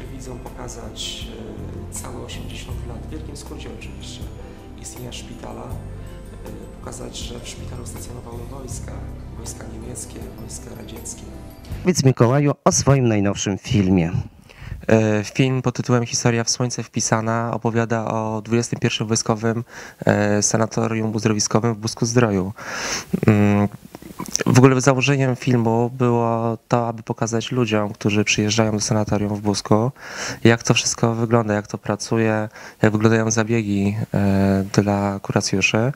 widzom pokazać całe 80 lat, w wielkim skrócie oczywiście, istnienia szpitala, pokazać, że w szpitalu stacjonowały wojska niemieckie, wojska radzieckie. Powiedz, Mikołaju, o swoim najnowszym filmie. Film pod tytułem Historia w słońce wpisana opowiada o 21. Wojskowym Sanatorium Uzdrowiskowym w Busku-Zdroju. W ogóle założeniem filmu było to, aby pokazać ludziom, którzy przyjeżdżają do sanatorium w Busku, jak to wszystko wygląda, jak to pracuje, jak wyglądają zabiegi dla kuracjuszy.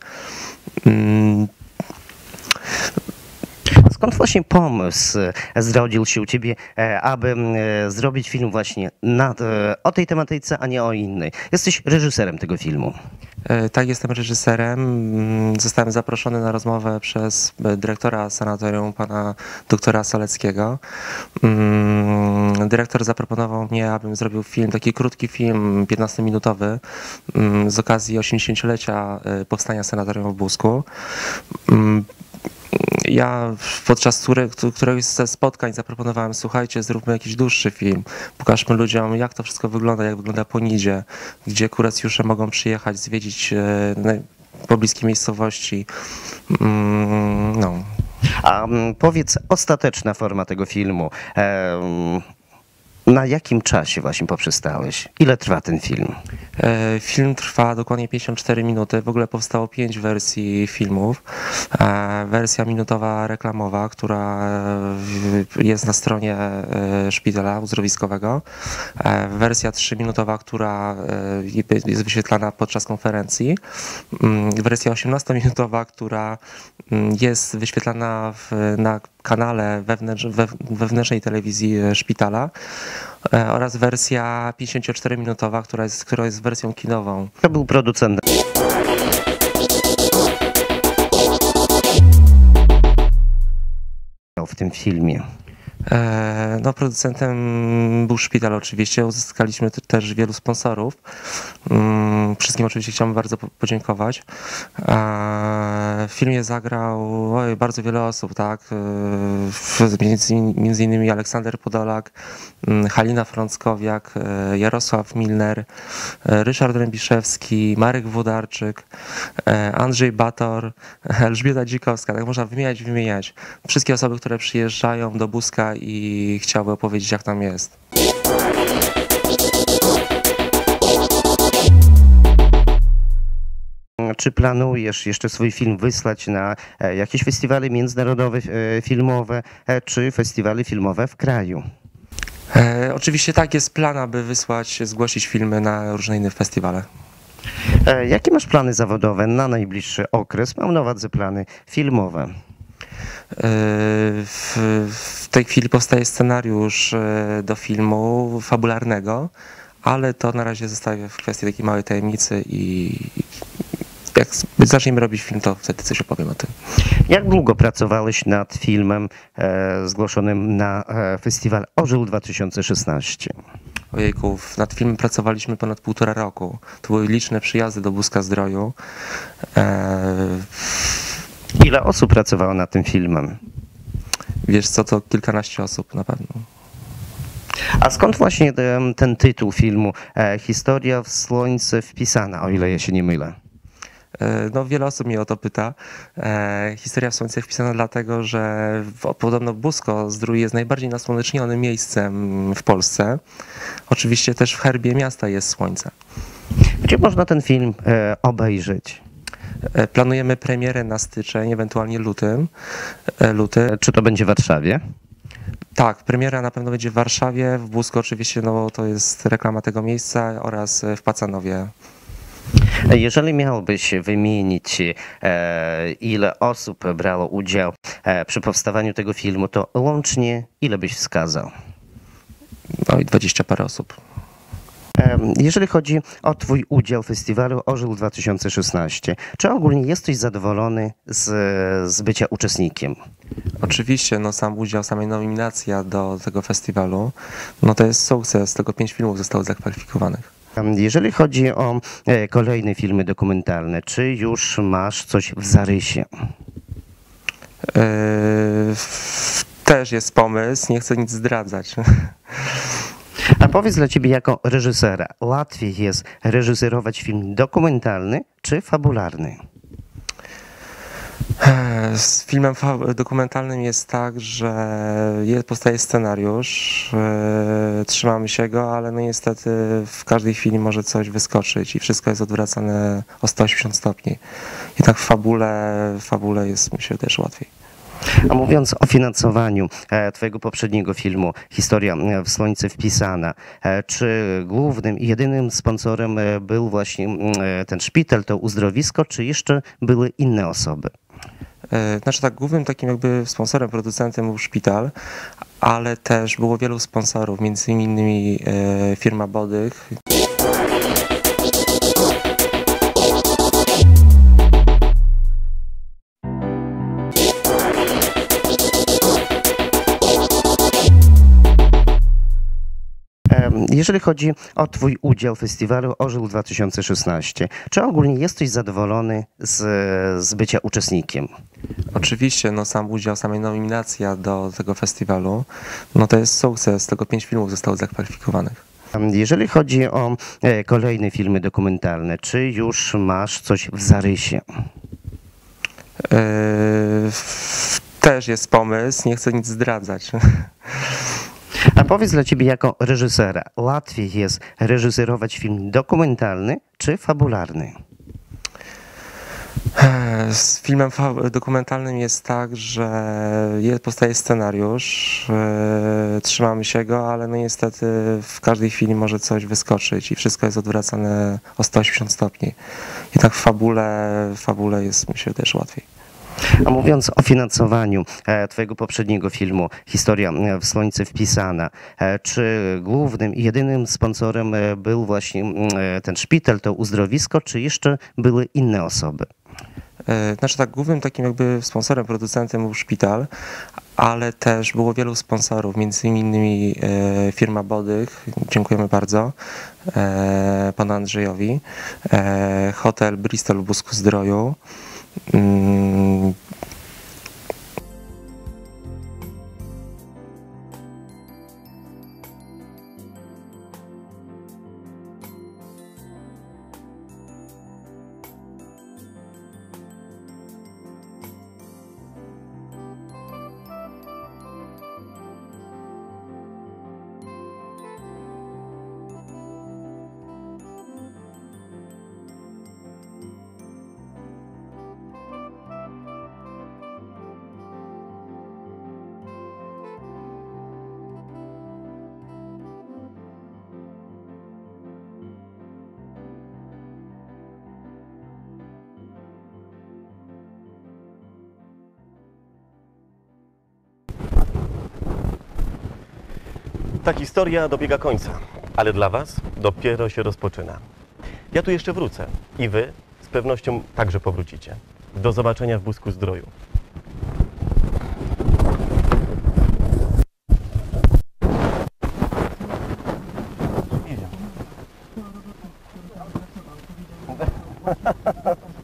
Skąd właśnie pomysł zrodził się u ciebie, aby zrobić film właśnie o tej tematyce, a nie o innej? Jesteś reżyserem tego filmu. Tak, jestem reżyserem. Zostałem zaproszony na rozmowę przez dyrektora sanatorium, pana doktora Soleckiego. Dyrektor zaproponował mnie, abym zrobił film, taki krótki film, 15-minutowy, z okazji 80-lecia powstania sanatorium w Busku. Ja podczas któregoś ze spotkań zaproponowałem, słuchajcie, zróbmy jakiś dłuższy film, pokażmy ludziom, jak to wszystko wygląda, jak wygląda po Nidzie, gdzie kuracjusze mogą przyjechać, zwiedzić pobliskie miejscowości. No. A powiedz, ostateczna forma tego filmu, na jakim czasie właśnie poprzestałeś? Ile trwa ten film? Film trwa dokładnie 54 minuty. W ogóle powstało 5 wersji filmów. Wersja minutowa reklamowa, która jest na stronie szpitala uzdrowiskowego. Wersja 3-minutowa, która jest wyświetlana podczas konferencji. Wersja 18-minutowa, która jest wyświetlana na kanale wewnętrznej telewizji szpitala, oraz wersja 54-minutowa, która jest wersją kinową. Kto był producentem? W tym filmie. No, producentem był szpital oczywiście, uzyskaliśmy też wielu sponsorów. Wszystkim oczywiście chciałbym bardzo podziękować. W filmie zagrał bardzo wiele osób, tak? Między innymi Aleksander Podolak, Halina Frąckowiak, Jarosław Milner, Ryszard Rębiszewski, Marek Włodarczyk, Andrzej Bator, Elżbieta Dzikowska, tak można wymieniać. Wszystkie osoby, które przyjeżdżają do Buska i chciałby opowiedzieć, jak tam jest. Czy planujesz jeszcze swój film wysłać na jakieś festiwale międzynarodowe, filmowe, czy festiwale filmowe w kraju? Oczywiście tak, jest plan, aby zgłosić filmy na różne inne festiwale. Jakie masz plany zawodowe na najbliższy okres? Mam na uwadze plany filmowe. W tej chwili powstaje scenariusz do filmu fabularnego, ale to na razie zostawię w kwestii takiej małej tajemnicy i jak zaczniemy robić film, to wtedy coś opowiem o tym. Jak długo pracowałeś nad filmem zgłoszonym na festiwal Orzeł 2016? Ojejku, nad filmem pracowaliśmy ponad 1,5 roku. To były liczne przyjazdy do Buska-Zdroju. Ile osób pracowało nad tym filmem? Wiesz co, to kilkanaście osób na pewno. A skąd właśnie ten tytuł filmu Historia w słońce wpisana, o ile ja się nie mylę? No, wiele osób mnie o to pyta. Historia w słońce wpisana dlatego, że podobno Busko-Zdrój jest najbardziej nasłonecznionym miejscem w Polsce. Oczywiście też w herbie miasta jest słońce. Gdzie można ten film obejrzeć? Planujemy premierę na styczeń, ewentualnie luty. Czy to będzie w Warszawie? Tak, premiera na pewno będzie w Warszawie, w Busku oczywiście, no to jest reklama tego miejsca, oraz w Pacanowie. Jeżeli miałbyś wymienić, ile osób brało udział przy powstawaniu tego filmu, to łącznie ile byś wskazał? No i 20 parę osób. Jeżeli chodzi o twój udział w festiwalu Orzeł 2016, czy ogólnie jesteś zadowolony z bycia uczestnikiem? Oczywiście, no sam udział, sama nominacja do tego festiwalu, no to jest sukces, tylko 5 filmów zostało zakwalifikowanych. Jeżeli chodzi o kolejne filmy dokumentalne, czy już masz coś w zarysie? Też jest pomysł, nie chcę nic zdradzać. A powiedz, dla ciebie jako reżysera, łatwiej jest reżyserować film dokumentalny czy fabularny? Z filmem dokumentalnym jest tak, że powstaje scenariusz, trzymamy się go, ale no niestety w każdej chwili może coś wyskoczyć i wszystko jest odwracane o 180 stopni. Jednak w fabule jest, myślę, też łatwiej. A mówiąc o finansowaniu twojego poprzedniego filmu, Historia w Słońce wpisana, czy głównym i jedynym sponsorem był właśnie ten szpital, to uzdrowisko, czy jeszcze były inne osoby? Znaczy tak, głównym takim jakby sponsorem, producentem był szpital, ale też było wielu sponsorów, między innymi firma Bodych. Jeżeli chodzi o twój udział w festiwalu Orzeł 2016, czy ogólnie jesteś zadowolony z bycia uczestnikiem? Oczywiście, no sam udział, sama nominacja do tego festiwalu, no to jest sukces, tylko 5 filmów zostało zakwalifikowanych. Jeżeli chodzi o kolejne filmy dokumentalne, czy już masz coś w zarysie? Też jest pomysł, nie chcę nic zdradzać. A powiedz, dla ciebie jako reżysera, łatwiej jest reżyserować film dokumentalny czy fabularny? Z filmem dokumentalnym jest tak, że powstaje scenariusz, trzymamy się go, ale no niestety w każdej chwili może coś wyskoczyć i wszystko jest odwracane o 180 stopni. Jednak w fabule jest, myślę, też łatwiej. A mówiąc o finansowaniu twojego poprzedniego filmu, Historia w Słońce wpisana, czy głównym i jedynym sponsorem był właśnie ten szpital, to uzdrowisko, czy jeszcze były inne osoby? Znaczy tak, głównym takim jakby sponsorem, producentem był szpital, ale też było wielu sponsorów, między innymi firma Bodych, dziękujemy bardzo panu Andrzejowi, hotel Bristol w Busku-Zdroju. Ta historia dobiega końca, ale dla Was dopiero się rozpoczyna. Ja tu jeszcze wrócę i Wy z pewnością także powrócicie. Do zobaczenia w Busku-Zdroju. Idziemy.